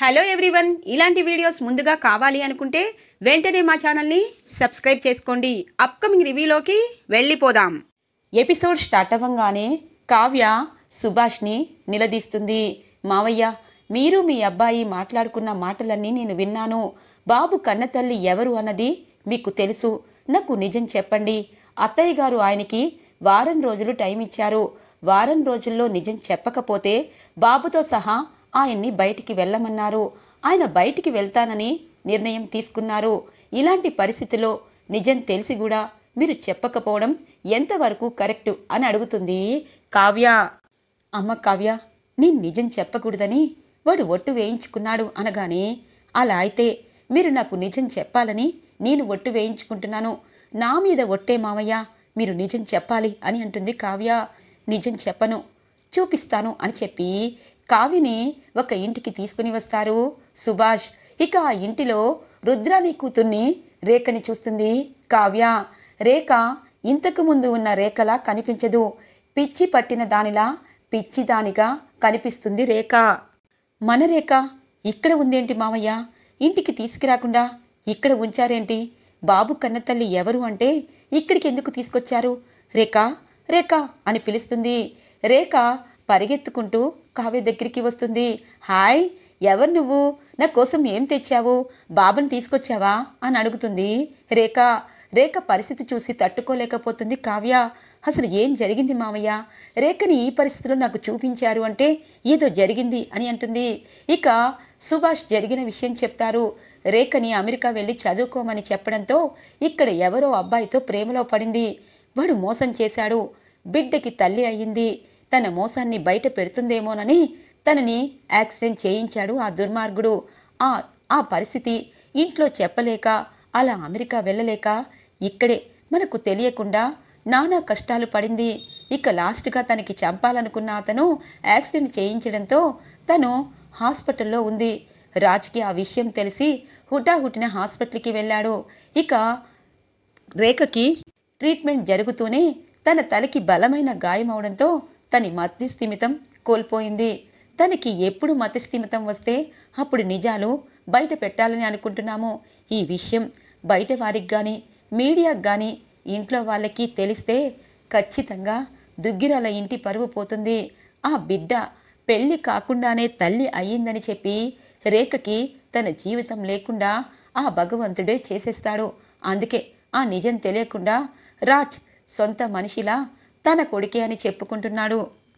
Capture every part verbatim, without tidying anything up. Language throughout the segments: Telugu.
హలో ఎవ్రీవన్, ఇలాంటి వీడియోస్ ముందుగా కావాలి అనుకుంటే వెంటనే మా ఛానల్ని సబ్స్క్రైబ్ చేసుకోండి. అప్కమింగ్ రివ్యూలోకి వెళ్ళిపోదాం. ఎపిసోడ్ స్టార్ట్ అవ్వగానే కావ్య సుభాష్ని నిలదీస్తుంది. మావయ్య, మీరు మీ అబ్బాయి మాట్లాడుకున్న మాటలన్నీ నేను విన్నాను. బాబు కన్నతల్లి ఎవరు అన్నది మీకు తెలుసు. నాకు నిజం చెప్పండి. అత్తయ్య గారు ఆయనకి వారం రోజులు టైం ఇచ్చారు. వారం రోజుల్లో నిజం చెప్పకపోతే బాబుతో సహా ఆయన్ని బయటికి వెళ్ళమన్నారు. ఆయన బయటికి వెళ్తానని నిర్ణయం తీసుకున్నారు. ఇలాంటి పరిస్థితిలో నిజం తెలిసి కూడా మీరు చెప్పకపోవడం ఎంతవరకు కరెక్టు అని అడుగుతుంది కావ్య. అమ్మ కావ్య, నేను నిజం చెప్పకూడదని వాడు ఒట్టు వేయించుకున్నాడు అనగానే, అలా అయితే మీరు నాకు నిజం చెప్పాలని నేను ఒట్టు వేయించుకుంటున్నాను. నా మీద ఒట్టే మావయ్య, మీరు నిజం చెప్పాలి అని అంటుంది కావ్య. నిజం చెప్పను, చూపిస్తాను అని చెప్పి కావ్యని ఒక ఇంటికి తీసుకుని వస్తారు సుభాష్. ఇక ఆ ఇంటిలో రుద్రాని కూతుర్ని రేఖని చూస్తుంది కావ్య. రేఖ ఇంతకు ముందు ఉన్న రేఖలా కనిపించదు. పిచ్చి పట్టిన దానిలా పిచ్చి దానిగా కనిపిస్తుంది రేఖ. మన రేఖ ఇక్కడ ఉందేంటి మావయ్య? ఇంటికి తీసుకురాకుండా ఇక్కడ ఉంచారేంటి? బాబు కన్నతల్లి ఎవరు అంటే ఇక్కడికి ఎందుకు తీసుకొచ్చారు? రేఖ రేఖ అని పిలుస్తుంది. రేఖ పరిగెత్తుకుంటూ కావ్య దగ్గరికి వస్తుంది. హాయ్, ఎవరు నువ్వు? నా కోసం ఏం తెచ్చావు? బాబుని తీసుకొచ్చావా అని అడుగుతుంది రేఖ. రేఖ పరిస్థితి చూసి తట్టుకోలేకపోతుంది కావ్య. అసలు ఏం జరిగింది మావయ్య? రేఖని ఈ పరిస్థితిలో నాకు చూపించారు అంటే ఏదో జరిగింది అని అంటుంది. ఇక సుభాష్ జరిగిన విషయం చెప్తారు. రేఖని అమెరికా వెళ్ళి చదువుకోమని చెప్పడంతో ఇక్కడ ఎవరో అబ్బాయితో ప్రేమలో పడింది. వాడు మోసం చేశాడు. బిడ్డకి తల్లి అయ్యింది. తన మోసాన్ని బయట పెడుతుందేమోనని తనని యాక్సిడెంట్ చేయించాడు ఆ దుర్మార్గుడు. ఆ ఆ పరిస్థితి ఇంట్లో చెప్పలేక అలా అమెరికా వెళ్ళలేక ఇక్కడే మనకు తెలియకుండా నానా కష్టాలు పడింది. ఇక లాస్ట్గా తనకి చంపాలనుకున్న అతను యాక్సిడెంట్ చేయించడంతో తను హాస్పిటల్లో ఉంది. రాజ్కి ఆ విషయం తెలిసి హుటాహుటిన హాస్పిటల్కి వెళ్ళాడు. ఇక రేఖకి ట్రీట్మెంట్ జరుగుతూనే తన తలకి బలమైన గాయమవడంతో తన మతిస్థిమితం కోల్పోయింది. తనకి ఎప్పుడు మతిస్థిమితం వస్తే అప్పుడు నిజాలు బయట పెట్టాలని అనుకుంటున్నాము. ఈ విషయం బయట వారికి కానీ మీడియాకు కానీ ఇంట్లో వాళ్ళకి తెలిస్తే ఖచ్చితంగా దుగ్గిరాల ఇంటి పరువు పోతుంది. ఆ బిడ్డ పెళ్ళి కాకుండానే తల్లి అయ్యిందని చెప్పి రేఖకి తన జీవితం లేకుండా ఆ భగవంతుడే చేసేస్తాడు. అందుకే ఆ నిజం తెలియకుండా రాజ్ సొంత మనిషిలా తన కొడుకే అని చెప్పుకుంటున్నాడు.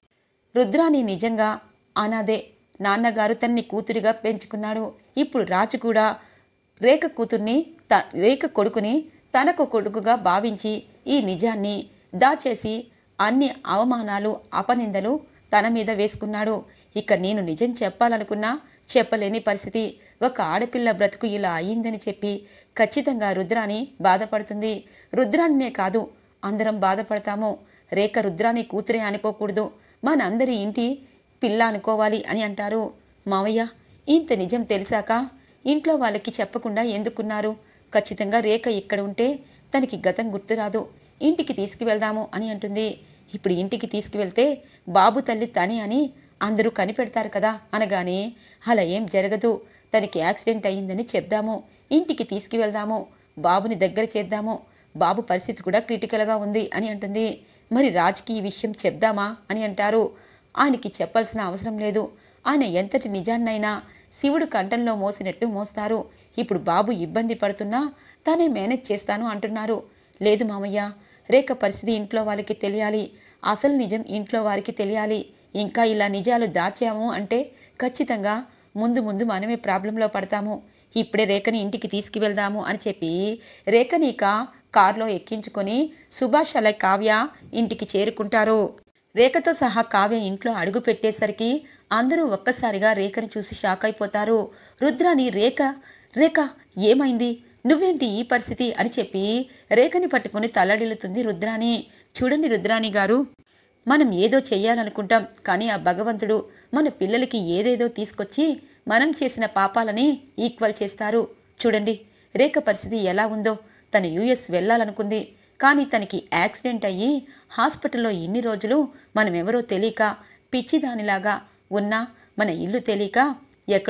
రుద్రాని నిజంగా అనాదే. నాన్నగారు తన్ని కూతురిగా పెంచుకున్నాడు. ఇప్పుడు రాజు కూడా రేఖ కూతుర్ని త రేఖ కొడుకుని తనకు కొడుకుగా భావించి ఈ నిజాన్ని దాచేసి అన్ని అవమానాలు అపనిందలు తన మీద వేసుకున్నాడు. ఇక నేను నిజం చెప్పాలనుకున్నా చెప్పలేని పరిస్థితి. ఒక ఆడపిల్ల బ్రతుకు ఇలా అయ్యిందని చెప్పి ఖచ్చితంగా రుద్రాని బాధపడుతుంది. రుద్రానినే కాదు, అందరం బాధపడతాము. రేఖ రుద్రాని కూతురే అనుకోకూడదు, మనందరి ఇంటి పిల్ల అనుకోవాలి అని అంటారు. మావయ్య, ఇంత నిజం తెలిసాక ఇంట్లో వాళ్ళకి చెప్పకుండా ఎందుకున్నారు? ఖచ్చితంగా రేఖ ఇక్కడ ఉంటే తనకి గతం గుర్తురాదు. ఇంటికి తీసుకువెళ్దాము అని అంటుంది. ఇప్పుడు ఇంటికి తీసుకువెళ్తే బాబు తల్లి తని అని అందరూ కనిపెడతారు కదా అనగానే, అలా ఏం జరగదు. తనకి యాక్సిడెంట్ అయ్యిందని చెప్దాము, ఇంటికి తీసుకువెళ్దాము, బాబుని దగ్గర చేద్దాము, బాబు పరిస్థితి కూడా క్రిటికల్గా ఉంది అని అంటుంది. మరి రాజ్కి ఈ విషయం చెప్దామా అని అంటారు. ఆయనకి చెప్పాల్సిన అవసరం లేదు. ఆయన ఎంతటి నిజాన్నైనా శివుడు కంఠంలో మోసినట్టు మోస్తారు. ఇప్పుడు బాబు ఇబ్బంది పడుతున్నా తానే మేనేజ్ చేస్తాను అంటున్నారు. లేదు మామయ్య, రేఖ పరిస్థితి ఇంట్లో వాళ్ళకి తెలియాలి. అసలు నిజం ఇంట్లో వారికి తెలియాలి. ఇంకా ఇలా నిజాలు దాచాము అంటే ఖచ్చితంగా ముందు ముందు మనమే ప్రాబ్లంలో పడతాము. ఇప్పుడే రేఖని ఇంటికి తీసుకువెళ్దాము అని చెప్పి రేఖని ఇక కారులో ఎక్కించుకొని సుభాష్ అలా కావ్య ఇంటికి చేరుకుంటారు. రేఖతో సహా కావ్య ఇంట్లో అడుగు పెట్టేసరికి అందరూ ఒక్కసారిగా రేఖని చూసి షాక్ అయిపోతారు. రుద్రాని రేఖ రేఖ ఏమైంది? నువ్వేంటి ఈ పరిస్థితి అని చెప్పి రేఖని పట్టుకుని తల్లడిల్లుతుంది రుద్రాని. చూడండి రుద్రాని గారు, మనం ఏదో చెయ్యాలనుకుంటాం, కానీ ఆ భగవంతుడు మన పిల్లలకి ఏదేదో తీసుకొచ్చి మనం చేసిన పాపాలని ఈక్వల్ చేస్తారు. చూడండి రేఖ పరిస్థితి ఎలా ఉందో. తను యూఎస్ వెళ్ళాలనుకుంది, కానీ తనకి యాక్సిడెంట్ అయ్యి హాస్పిటల్లో ఇన్ని రోజులు మనమెవరో తెలియక పిచ్చిదానిలాగా ఉన్నా మన ఇల్లు తెలియక ఎక్కడో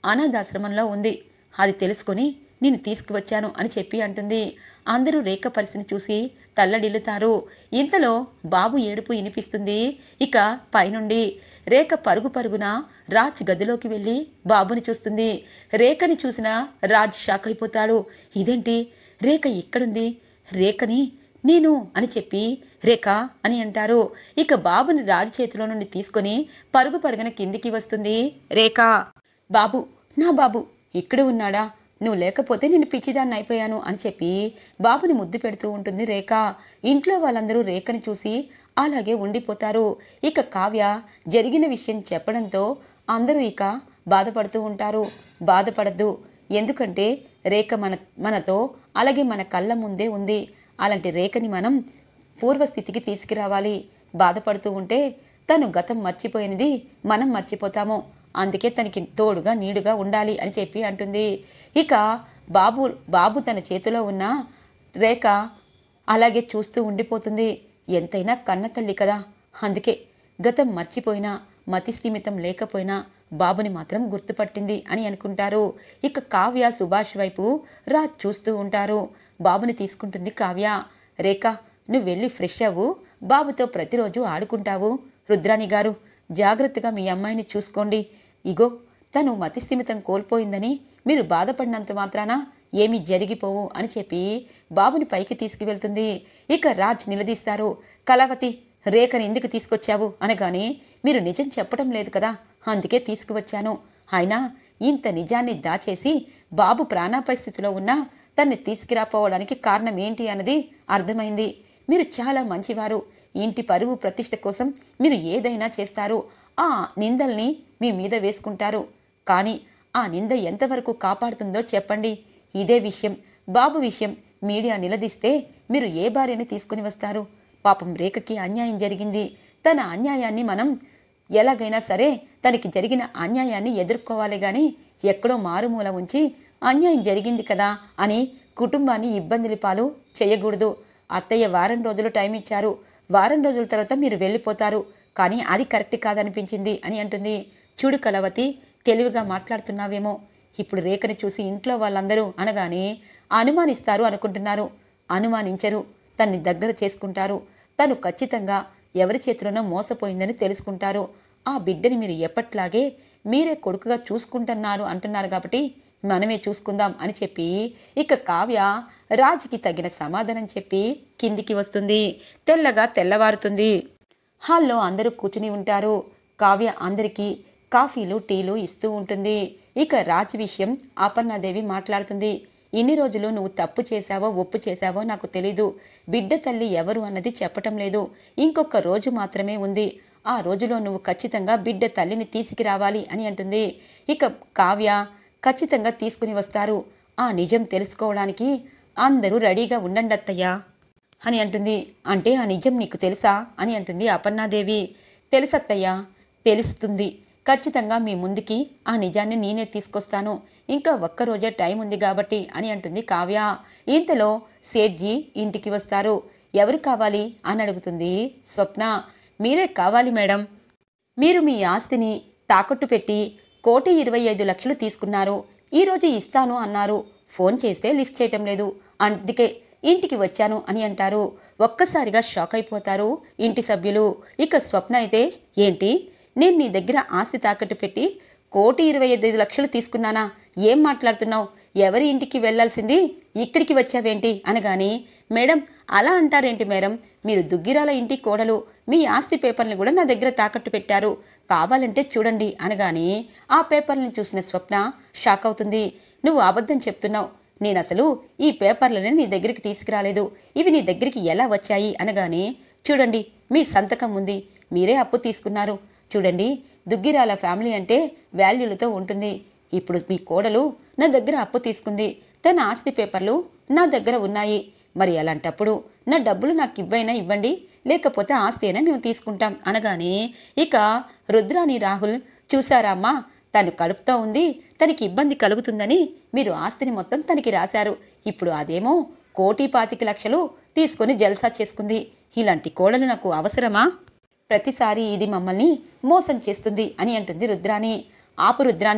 అనాథాశ్రమంలో ఉంది. అది తెలుసుకొని నేను తీసుకువచ్చాను అని చెప్పి అంటుంది. అందరూ రేఖ పరిస్థితిని చూసి తల్లడిల్లుతారు. ఇంతలో బాబు ఏడుపు వినిపిస్తుంది. ఇక పైనుండి రేఖ పరుగు పరుగున రాజ్ గదిలోకి వెళ్ళి బాబుని చూస్తుంది. రేఖని చూసిన రాజ్ షాక్ అయిపోతాడు. ఇదేంటి, రేఖ ఇక్కడుంది, రేఖని నేను అని చెప్పి రేఖ అని అంటారు. ఇక బాబుని రాజు చేతిలో నుండి తీసుకొని పరుగు పరుగున కిందికి వస్తుంది రేఖ. బాబు, నా బాబు ఇక్కడ ఉన్నాడా, నువ్వు లేకపోతే నేను పిచ్చిదాన్ని అయిపోయాను అని చెప్పి బాబుని ముద్దు పెడుతూ ఉంటుంది రేఖ. ఇంట్లో వాళ్ళందరూ రేఖని చూసి అలాగే ఉండిపోతారు. ఇక కావ్య జరిగిన విషయం చెప్పడంతో అందరూ ఇక బాధపడుతూ ఉంటారు. బాధపడద్దు, ఎందుకంటే రేఖ మన మనతో అలాగే మన కళ్ళ ముందే ఉంది. అలాంటి రేఖని మనం పూర్వస్థితికి తీసుకురావాలి. బాధపడుతూ ఉంటే తను గతం మర్చిపోయినది మనం మర్చిపోతాము. అందుకే తనకి తోడుగా నీడుగా ఉండాలి అని చెప్పి అంటుంది. ఇక బాబు బాబు తన చేతిలో ఉన్న రేఖ అలాగే చూస్తూ ఉండిపోతుంది. ఎంతైనా కన్న తల్లి కదా, అందుకే గతం మర్చిపోయినా మతిస్థిమితం లేకపోయినా బాబుని మాత్రం గుర్తుపట్టింది అని అనుకుంటారు. ఇక కావ్య సుభాష్ వైపు రాజ్ చూస్తూ ఉంటారు. బాబుని తీసుకుంటుంది కావ్య. రేఖ, నువ్వు వెళ్ళి ఫ్రెష్ అవ్వు, బాబుతో ప్రతిరోజు ఆడుకుంటావు. రుద్రాణి గారు, జాగ్రత్తగా మీ అమ్మాయిని చూసుకోండి. ఇగో తను మతిస్థిమితం కోల్పోయిందని మీరు బాధపడినంత మాత్రాన ఏమీ జరిగిపోవు అని చెప్పి బాబుని పైకి తీసుకువెళ్తుంది. ఇక రాజ్ నిలదీస్తారు. కళావతి, రేఖని ఎందుకు తీసుకొచ్చావు అనగానే, మీరు నిజం చెప్పడం లేదు కదా, అందుకే తీసుకువచ్చాను. అయినా ఇంత నిజాన్ని దాచేసి బాబు ప్రాణాపాయ స్థితిలో ఉన్నా తన్ని తీసుకురాపోవడానికి కారణం ఏంటి అన్నది అర్థమైంది. మీరు చాలా మంచివారు. ఇంటి పరువు ప్రతిష్ట కోసం మీరు ఏదైనా చేస్తారు. ఆ నిందల్ని మీ మీద వేసుకుంటారు. కానీ ఆ నింద ఎంతవరకు కాపాడుతుందో చెప్పండి. ఇదే విషయం, బాబు విషయం మీడియా నిలదీస్తే మీరు ఏ భార్యని తీసుకుని వస్తారు? పాపం రేఖకి అన్యాయం జరిగింది. తన అన్యాయాన్ని మనం ఎలాగైనా సరే తనకి జరిగిన అన్యాయాన్ని ఎదుర్కోవాలి కానీ ఎక్కడో మారుమూల ఉంచి అన్యాయం జరిగింది కదా అని కుటుంబాన్ని ఇబ్బందుల పాలు చేయకూడదు. అత్తయ్య వారం రోజులు టైం ఇచ్చారు. వారం రోజుల తర్వాత మీరు వెళ్ళిపోతారు. కానీ అది కరెక్ట్ కాదనిపించింది అని అంటుంది. చూడు కళావతి, తెలివిగా మాట్లాడుతున్నావేమో. ఇప్పుడు రేఖని చూసి ఇంట్లో వాళ్ళందరూ అనగానే అనుమానిస్తారు అనుకుంటున్నారు. అనుమానించరు, తన్ని దగ్గర చేసుకుంటారు. తను ఖచ్చితంగా ఎవరి చేతిలోనో మోసపోయిందని తెలుసుకుంటారు. ఆ బిడ్డని మీరు ఎప్పట్లాగే మీరే కొడుకుగా చూసుకుంటున్నారు అంటున్నారు కాబట్టి మనమే చూసుకుందాం అని చెప్పి ఇక కావ్య రాజుకి తగిన సమాధానం చెప్పి కిందికి వస్తుంది. తెల్లగా తెల్లవారుతుంది. హాల్లో అందరూ కూర్చుని ఉంటారు. కావ్య అందరికీ కాఫీలు టీలు ఇస్తూ ఉంటుంది. ఇక రాజ్ విషయం అపర్ణాదేవి మాట్లాడుతుంది. ఇన్ని రోజులు నువ్వు తప్పు చేశావో ఒప్పు చేశావో నాకు తెలీదు. బిడ్డ తల్లి ఎవరు అన్నది చెప్పటం లేదు. ఇంకొక రోజు మాత్రమే ఉంది. ఆ రోజులో నువ్వు ఖచ్చితంగా బిడ్డ తల్లిని తీసుకురావాలి అని అంటుంది. ఇక కావ్య ఖచ్చితంగా తీసుకుని వస్తారు. ఆ నిజం తెలుసుకోవడానికి అందరూ రెడీగా ఉండండి అత్తయ్య అని అంటుంది. అంటే ఆ నిజం నీకు తెలుసా అని అంటుంది అపర్ణాదేవి. తెలుసత్తయ్య, తెలుస్తుంది. ఖచ్చితంగా మీ ముందుకి ఆ నిజాన్ని నేనే తీసుకొస్తాను. ఇంకా ఒక్కరోజే టైం ఉంది కాబట్టి అని అంటుంది కావ్య. ఇంతలో సేట్జీ ఇంటికి వస్తారు. ఎవరు కావాలి అని అడుగుతుంది స్వప్న. మీరే కావాలి మేడం. మీరు మీ ఆస్తిని తాకట్టు పెట్టి కోటి ఇరవై ఐదు లక్షలు తీసుకున్నారు. ఈరోజు ఇస్తాను అన్నారు. ఫోన్ చేస్తే లిఫ్ట్ చేయటం లేదు. అందుకే ఇంటికి వచ్చాను అని అంటారు. ఒక్కసారిగా షాక్ అయిపోతారు ఇంటి సభ్యులు. ఇక స్వప్న అయితే, ఏంటి, నేను నీ దగ్గర ఆస్తి తాకట్టు పెట్టి కోటి ఇరవై ఐదు లక్షలు తీసుకున్నానా? ఏం మాట్లాడుతున్నావు? ఎవరి ఇంటికి వెళ్లాల్సింది ఇక్కడికి వచ్చావేంటి అనగాని, మేడం అలా అంటారేంటి మేడం, మీరు దుగ్గిరాల ఇంటి కోడలు. మీ ఆస్తి పేపర్ని కూడా నా దగ్గర తాకట్టు పెట్టారు. కావాలంటే చూడండి అనగాని ఆ పేపర్లను చూసిన స్వప్న షాక్ అవుతుంది. నువ్వు అబద్ధం చెప్తున్నావు. నేను అసలు ఈ పేపర్లని నీ దగ్గరికి తీసుకురాలేదు. ఇవి నీ దగ్గరికి ఎలా వచ్చాయి అనగానే, చూడండి మీ సంతకం ఉంది. మీరే అప్పు తీసుకున్నారు. చూడండి, దుగ్గిరాల ఫ్యామిలీ అంటే వాల్యూలతో ఉంటుంది. ఇప్పుడు మీ కోడలు నా దగ్గర అప్పు తీసుకుంది. తన ఆస్తి పేపర్లు నా దగ్గర ఉన్నాయి. మరి అలాంటప్పుడు నా డబ్బులు నాకు ఇవ్వైనా ఇవ్వండి, లేకపోతే ఆస్తి అయినా మేము తీసుకుంటాం అనగానే ఇక రుద్రాని రాహుల్, చూసారా అమ్మా, తను కడుపుతో ఉంది, తనకి ఇబ్బంది కలుగుతుందని మీరు ఆస్తిని మొత్తం తనకి రాశారు. ఇప్పుడు అదేమో కోటి పాతిక లక్షలు తీసుకొని జల్సా చేసుకుంది. ఇలాంటి కోడలు నాకు అవసరమా? ప్రతిసారి ఇది మమ్మల్ని మోసం చేస్తుంది అని అంటుంది రుద్రాని. ఆపు రుద్రాని,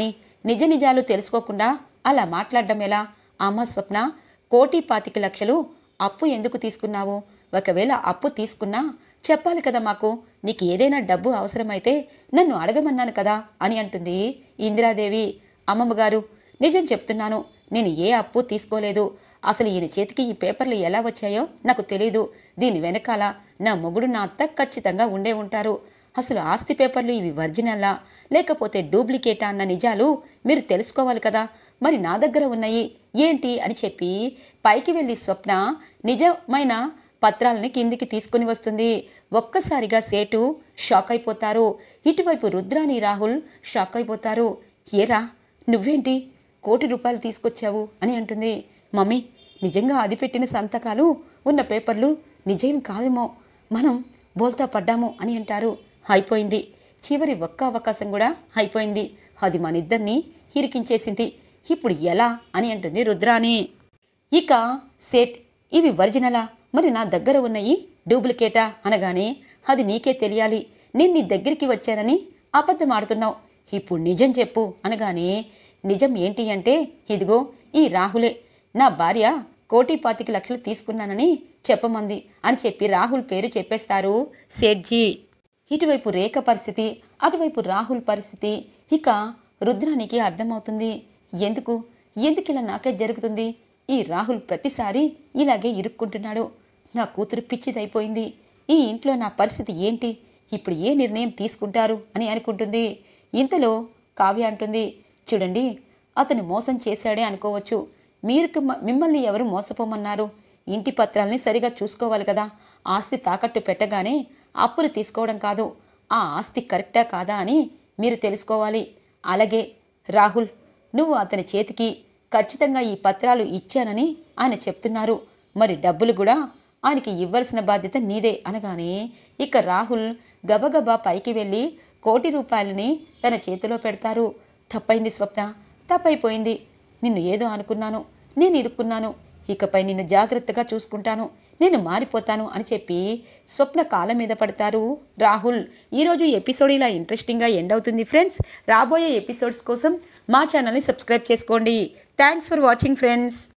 నిజ నిజాలు తెలుసుకోకుండా అలా మాట్లాడడం ఎలా? అమ్మ స్వప్న, కోటి పాతిక లక్షలు అప్పు ఎందుకు తీసుకున్నావు? ఒకవేళ అప్పు తీసుకున్నా చెప్పాలి కదా మాకు. నీకు ఏదైనా డబ్బు అవసరమైతే నన్ను అడగమన్నాను కదా అని అంటుంది ఇందిరాదేవి. అమ్మమ్మగారు, నిజం చెప్తున్నాను, నేను ఏ అప్పు తీసుకోలేదు. అసలు ఈయన చేతికి ఈ పేపర్లు ఎలా వచ్చాయో నాకు తెలీదు. దీని వెనకాల నా మొగుడు నా అత్త ఖచ్చితంగా ఉండే ఉంటారు. అసలు ఆస్తి పేపర్లు ఇవి ఒరిజినల్లా లేకపోతే డూప్లికేటా అన్న నిజాలు మీరు తెలుసుకోవాలి కదా. మరి నా దగ్గర ఉన్నాయి ఏంటి అని చెప్పి పైకి వెళ్ళి స్వప్న నిజమైన పత్రాలని కిందికి తీసుకుని వస్తుంది. ఒక్కసారిగా సేటు షాక్ అయిపోతారు. ఇటువైపు రుద్రాని రాహుల్ షాక్ అయిపోతారు. ఏరా, నువ్వేంటి కోటి రూపాయలు తీసుకొచ్చావు అని అంటుంది. మమ్మీ, నిజంగా అది పెట్టిన సంతకాలు ఉన్న పేపర్లు నిజం కాదేమో, మనం బోల్తా పడ్డాము అని అంటారు. అయిపోయింది, చివరి ఒక్క అవకాశం కూడా అయిపోయింది. అది మన ఇద్దరిని ఇరికించేసింది. ఇప్పుడు ఎలా అని అంటుంది రుద్రాని. ఇక సేట్, ఇవి ఒరిజినలా, మరి నా దగ్గర ఉన్నాయి డూప్లికేటా అనగానే అది నీకే తెలియాలి. నేను నీ దగ్గరికి వచ్చానని అబద్ధం ఆడుతున్నావు. ఇప్పుడు నిజం చెప్పు అనగానే నిజం ఏంటి అంటే, ఇదిగో ఈ రాహులే నా భార్య కోటి పాతిక లక్షలు తీసుకున్నానని చెప్పమంది అని చెప్పి రాహుల్ పేరు చెప్పేస్తారు సేట్జీ. ఇటువైపు రేఖ పరిస్థితి, అటువైపు రాహుల్ పరిస్థితి. ఇక రుద్రానికి అర్థమవుతుంది, ఎందుకు ఎందుకు ఇలా నాకే జరుగుతుంది? ఈ రాహుల్ ప్రతిసారి ఇలాగే ఇరుక్కుంటున్నాడు. నా కూతురు పిచ్చిదైపోయింది. ఈ ఇంట్లో నా పరిస్థితి ఏంటి? ఇప్పుడు ఏ నిర్ణయం తీసుకుంటారు అని అనుకుంటుంది. ఇంతలో కావ్య అంటుంది, చూడండి, అతను మోసం చేశాడే అనుకోవచ్చు. మీరు మిమ్మల్ని ఎవరు మోసపోమన్నారు? ఇంటి పత్రాలని సరిగా చూసుకోవాలి కదా. ఆస్తి తాకట్టు పెట్టగానే అప్పులు తీసుకోవడం కాదు, ఆ ఆస్తి కరెక్టా కాదా అని మీరు తెలుసుకోవాలి. అలాగే రాహుల్, నువ్వు అతని చేతికి ఖచ్చితంగా ఈ పత్రాలు ఇచ్చానని ఆయన చెప్తున్నారు. మరి డబ్బులు కూడా ఆయనకి ఇవ్వాల్సిన బాధ్యత నీదే అనగానే ఇక రాహుల్ గబగబా పైకి వెళ్ళి కోటి రూపాయలని తన చేతిలో పెడతారు. తప్పైంది స్వప్న, తప్పైపోయింది. నిన్ను ఏదో అనుకున్నాను, నేను ఇరుక్కున్నాను. ఇకపై నిన్ను జాగ్రత్తగా చూసుకుంటాను, నేను మారిపోతాను అని చెప్పి స్వప్న కాళ్ళ మీద పడతారు రాహుల్. ఈరోజు ఎపిసోడ్ ఇలా ఇంట్రెస్టింగ్గా ఎండ్ అవుతుంది ఫ్రెండ్స్. రాబోయే ఎపిసోడ్స్ కోసం మా ఛానల్ని సబ్స్క్రైబ్ చేసుకోండి. Thanks for watching friends.